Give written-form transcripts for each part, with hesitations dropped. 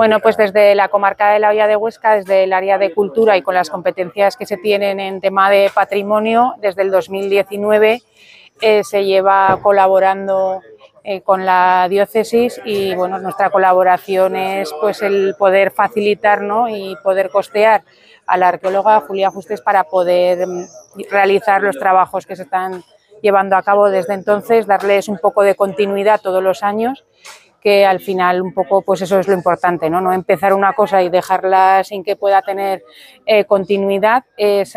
Bueno, pues desde la comarca de la Hoya de Huesca, desde el área de cultura y con las competencias que se tienen en tema de patrimonio, desde el 2019 se lleva colaborando con la diócesis y bueno, nuestra colaboración es pues el poder facilitar, ¿no?, y poder costear a la arqueóloga Julia Justes para poder realizar los trabajos que se están llevando a cabo desde entonces, darles un poco de continuidad todos los años, que al final un poco pues eso es lo importante, ¿no? No empezar una cosa y dejarla sin que pueda tener continuidad. Es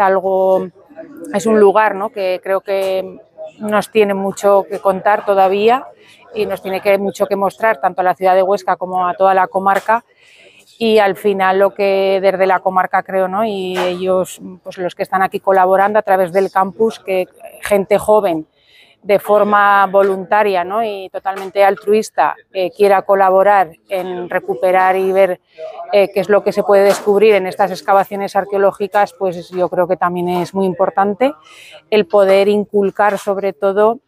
un lugar, ¿no?, que creo que nos tiene mucho que contar todavía y nos tiene mucho que mostrar tanto a la ciudad de Huesca como a toda la comarca. Y al final lo que desde la comarca creo, ¿no?, y ellos, pues los que están aquí colaborando a través del campus, que gente joven de forma voluntaria, ¿no?, y totalmente altruista quiera colaborar en recuperar y ver qué es lo que se puede descubrir en estas excavaciones arqueológicas, pues yo creo que también es muy importante el poder inculcar sobre todo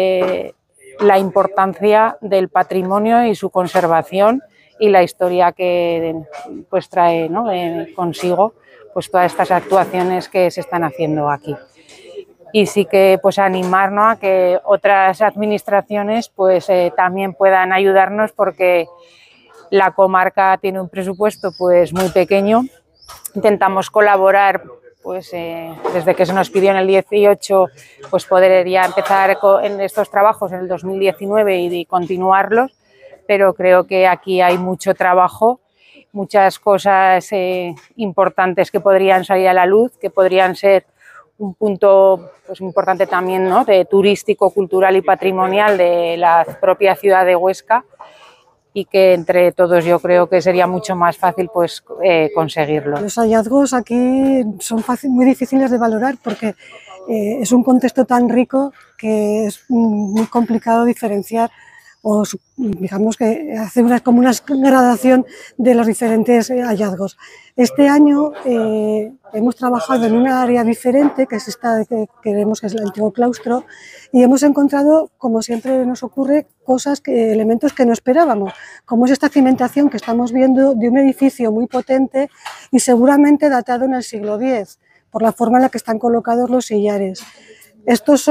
la importancia del patrimonio y su conservación y la historia que pues trae, ¿no?, consigo pues todas estas actuaciones que se están haciendo aquí. Y sí que pues animarnos a que otras administraciones pues también puedan ayudarnos, porque la comarca tiene un presupuesto pues muy pequeño. Intentamos colaborar pues desde que se nos pidió en el 18 pues poder ya empezar en estos trabajos en el 2019 y continuarlos, pero creo que aquí hay mucho trabajo, muchas cosas importantes que podrían salir a la luz, que podrían ser un punto pues importante también, ¿no?, de turístico, cultural y patrimonial de la propia ciudad de Huesca, y que entre todos yo creo que sería mucho más fácil pues conseguirlo. Los hallazgos aquí son muy difíciles de valorar porque es un contexto tan rico que es muy complicado diferenciar o digamos que hacer como una gradación de los diferentes hallazgos. Este año hemos trabajado en una área diferente, que es esta que vemos que es el antiguo claustro, y hemos encontrado, como siempre nos ocurre, elementos que no esperábamos, como es esta cimentación que estamos viendo de un edificio muy potente y seguramente datado en el siglo X, por la forma en la que están colocados los sillares. Estos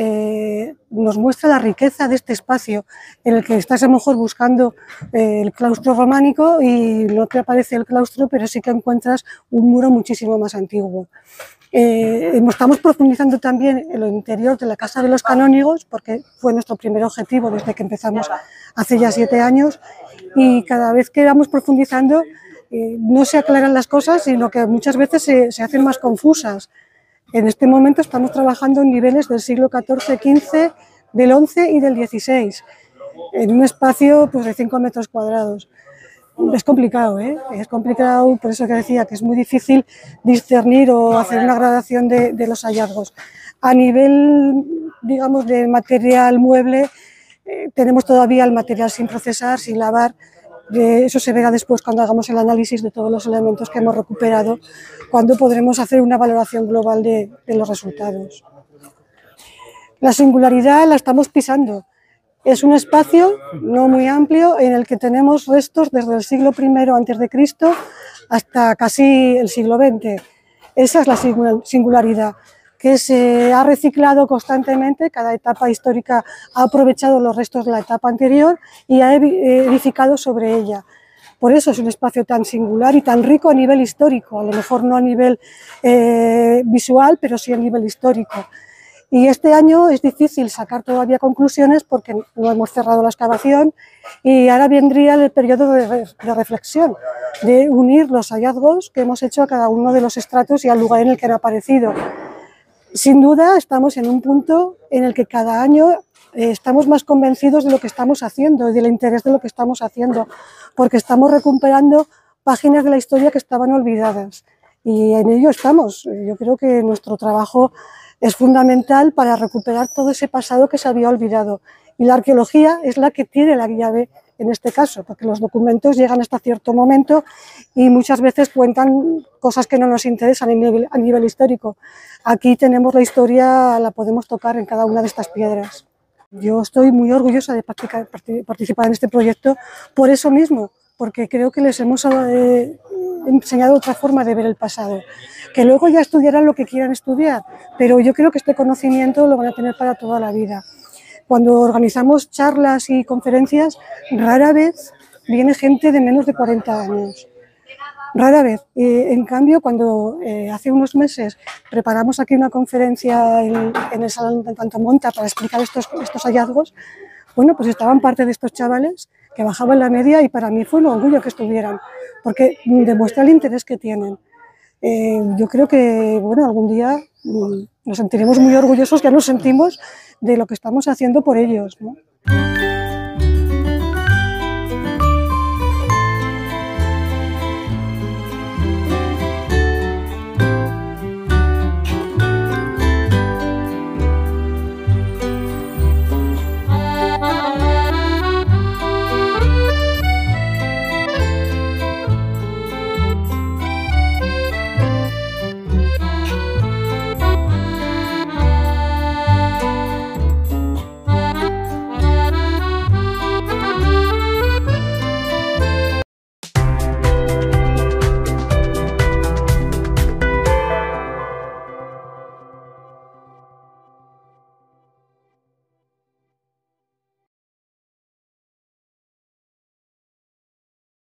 nos muestra la riqueza de este espacio en el que estás a lo mejor buscando el claustro románico y no te aparece el claustro, pero sí que encuentras un muro muchísimo más antiguo. Estamos profundizando también en lo interior de la Casa de los Canónigos, porque fue nuestro primer objetivo desde que empezamos hace ya 7 años, y cada vez que vamos profundizando no se aclaran las cosas, sino que muchas veces se hacen más confusas. En este momento estamos trabajando en niveles del siglo XIV, XV, del XI y del XVI, en un espacio pues, de 5 metros cuadrados. Es complicado, es complicado, por eso que decía que es muy difícil discernir o hacer una gradación de los hallazgos. A nivel, digamos, de material mueble, tenemos todavía el material sin procesar, sin lavar. Eso se verá después cuando hagamos el análisis de todos los elementos que hemos recuperado, cuando podremos hacer una valoración global de los resultados. La singularidad la estamos pisando. Es un espacio no muy amplio en el que tenemos restos desde el siglo I a.C. hasta casi el siglo XX. Esa es la singularidad, que se ha reciclado constantemente, cada etapa histórica ha aprovechado los restos de la etapa anterior y ha edificado sobre ella. Por eso es un espacio tan singular y tan rico a nivel histórico, a lo mejor no a nivel visual, pero sí a nivel histórico. Y este año es difícil sacar todavía conclusiones porque no hemos cerrado la excavación y ahora vendría el periodo de reflexión, de unir los hallazgos que hemos hecho a cada uno de los estratos y al lugar en el que han aparecido. Sin duda estamos en un punto en el que cada año estamos más convencidos de lo que estamos haciendo y del interés de lo que estamos haciendo, porque estamos recuperando páginas de la historia que estaban olvidadas y en ello estamos. Yo creo que nuestro trabajo es fundamental para recuperar todo ese pasado que se había olvidado, y la arqueología es la que tiene la llave en este caso, porque los documentos llegan hasta cierto momento y muchas veces cuentan cosas que no nos interesan a nivel histórico. Aquí tenemos la historia, la podemos tocar en cada una de estas piedras. Yo estoy muy orgullosa de participar en este proyecto por eso mismo, porque creo que les hemos enseñado otra forma de ver el pasado. Que luego ya estudiarán lo que quieran estudiar, pero yo creo que este conocimiento lo van a tener para toda la vida. Cuando organizamos charlas y conferencias, rara vez viene gente de menos de 40 años. Rara vez. En cambio, cuando hace unos meses preparamos aquí una conferencia en el Salón de Pantomonta para explicar estos hallazgos, bueno, pues estaban parte de estos chavales que bajaban la media y para mí fue un orgullo que estuvieran, porque demuestra el interés que tienen. Yo creo que, bueno, algún día nos sentiremos muy orgullosos, ya nos sentimos de lo que estamos haciendo por ellos, ¿no?